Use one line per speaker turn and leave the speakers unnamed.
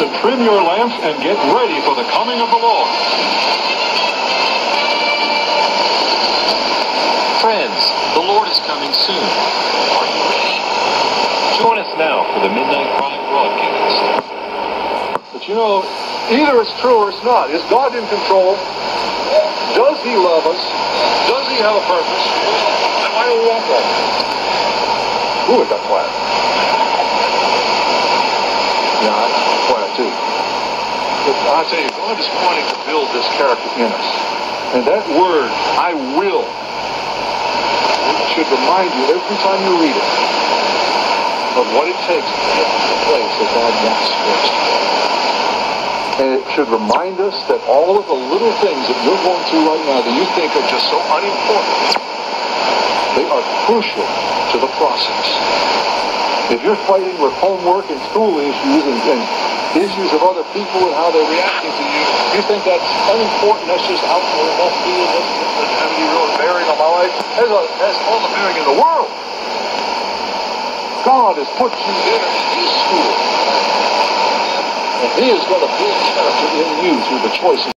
trim your lamps and get ready for the coming of the Lord.
Friends, the Lord is coming soon. Are you ready? Join us now for the Midnight Cry broadcast.
But you know, either it's true or it's not. Is God in control? Does He love us? Does He have a purpose? And why do we want that? Who would that plan? Yeah, I too. But I tell you, God is wanting to build this character in us. And that word, I will, should remind you every time you read it of what it takes to get to the place that God wants for us to go. And it should remind us that all of the little things that you're going through right now that you think are just so unimportant, they are crucial to the process. If you're fighting with homework and school issues and issues of other people and how they're reacting to you, you think that's unimportant, that's just out there in left field, doesn't have any real bearing on my life, has all the bearing in the world. God has put you there in His school. And He is going to build character in you through the choices